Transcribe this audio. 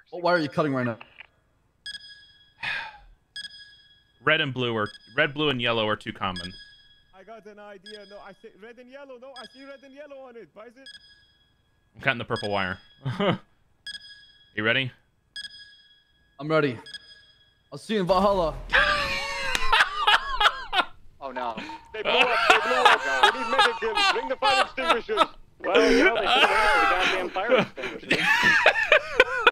What wire are you cutting right now? Red, blue, and yellow are too common. I got an idea. No, I see red and yellow. No, I see red and yellow on it. Byson. I'm cutting the purple wire. You ready? I'm ready. I'll see you in Valhalla. Oh no. They blew up. They blew up. We need medic. Bring the fire extinguishers. Well, you know, they should have waited for the goddamn fire extinguishers.